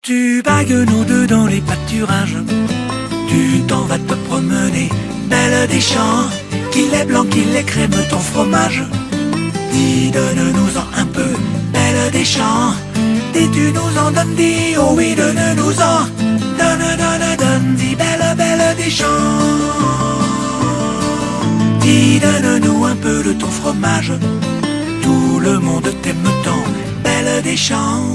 Tu bagues nos deux dans les pâturages, tu t'en vas te promener, belle des champs, qu'il est blanc, qu'il est crème ton fromage. Dis, donne-nous-en un peu, belle des champs, dis, tu nous en donnes, dis, oh oui, donne-nous-en, donne, dis, belle, belle des champs. Dis, donne-nous un peu de ton fromage, tout le monde t'aime tant, belle des champs.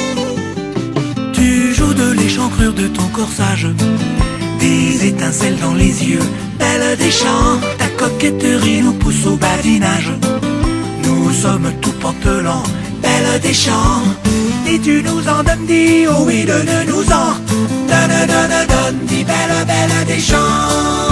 Tu joues de l'échancrure de ton corsage, des étincelles dans les yeux, belle des champs. Ta coquetterie nous pousse au badinage, nous sommes tout pantelants, belle des champs. Et tu nous en donnes, dis, oh oui, donne-nous-en, donne, dis, belle, belle des champs.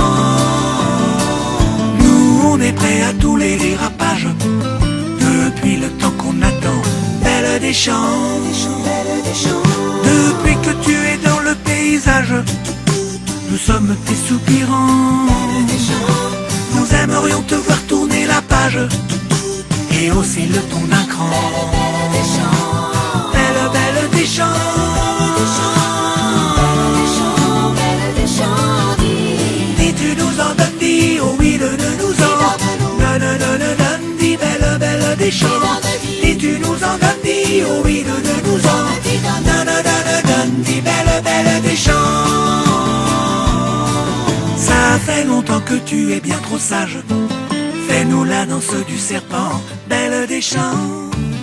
Nous on est prêts à tous les dérapages, depuis le temps qu'on attend, belle des champs. Depuis que tu es dans le paysage, nous sommes tes soupirants. Nous aimerions te voir tourner la page et hausser le ton d'un cran. Belle, belle des champs. Dis, tu nous en donnes, dis, oh oui, donne-nous-en. Donne, dis, belle, belle des champs. Dis, tu nous en donnes, dis, oh oui, donne-nous-en. Donne, dis, belle, belle des champs. Ça fait longtemps que tu es bien trop sage, fais-nous la danse du serpent, belle des champs.